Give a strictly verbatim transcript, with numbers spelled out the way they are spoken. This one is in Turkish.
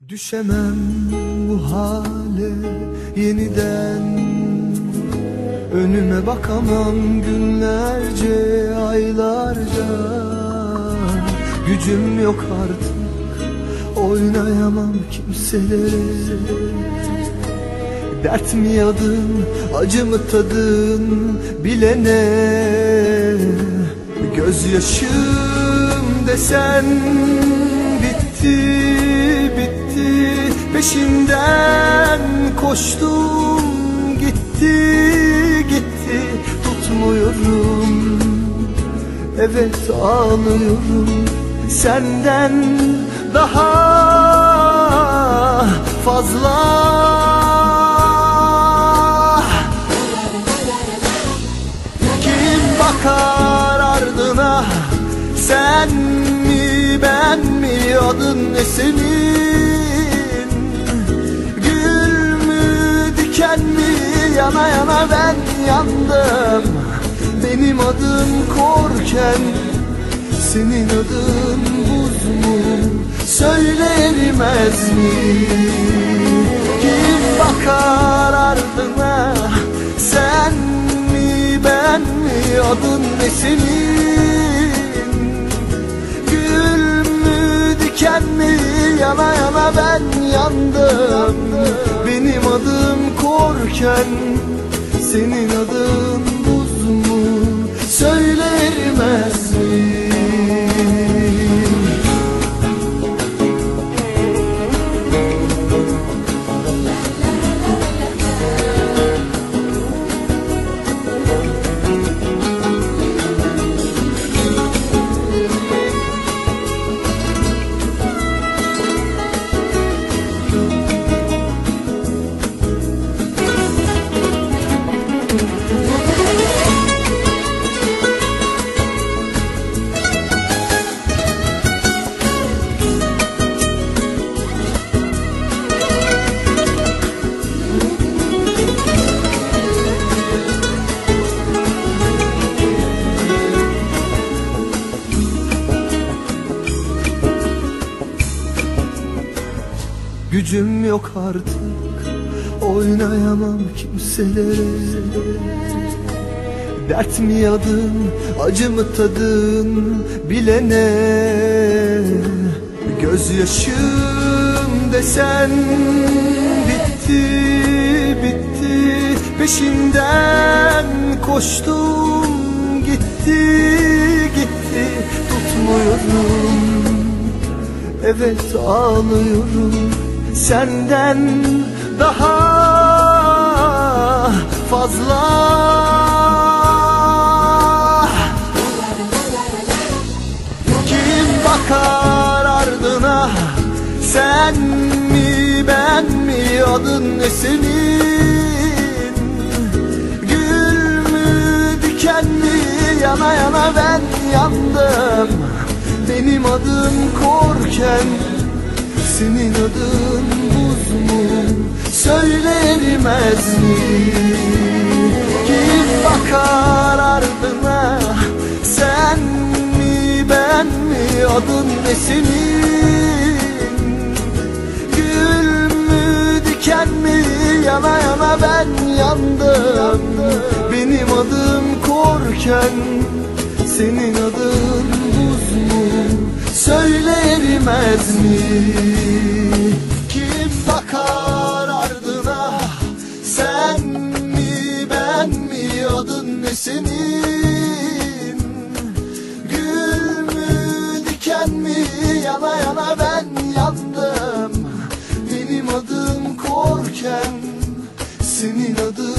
Düşemem bu hale yeniden, önüme bakamam günlerce, aylarca. Gücüm yok artık, oynayamam kimselere. Dert mi yadın, acı mı tadın bilene. Gözyaşım desen bitti, bitti. Peşinden koştum, gitti, gitti. Tutmuyorum, evet ağlıyorum. Senden daha fazla. Kim bakar ardına, sen mi ben mi, adın ne senin? Gül mü diken mi, yana yana ben yandım. Benim adım korken, senin adın buz mu, söyle erimez mi? Kim bakar ardına, sen mi ben mi, adın ne senin? Gül mü diken mi, yana yana ben yandım. Benim adım korken, senin adın buz mu, söyle erimez mi? Gücüm yok artık, oynayamam kimselere. Dert mi yadın, acı mı tadın bilene. Gözyaşım desen bitti, bitti. Peşinden koştum, gitti, gitti. Tutmuyorum, evet ağlıyorum. Senden daha fazla. Kim bakar ardına, sen mi ben mi, adın ne senin? Gül mü diken mi, yana yana ben yandım. Benim adım korken, senin adın buz mu, söyle erimez mi? Kim bakar ardına, sen mi ben mi, adın ne senin? Gül mü diken mi, yana yana ben yandım. Benim adım korken, senin adın buz mu, söyle erimez mi? Kim bakar ardına, sen mi ben mi, adın ne senin? Gül mü diken mi, yana yana ben yandım. Benim adım korken, senin adın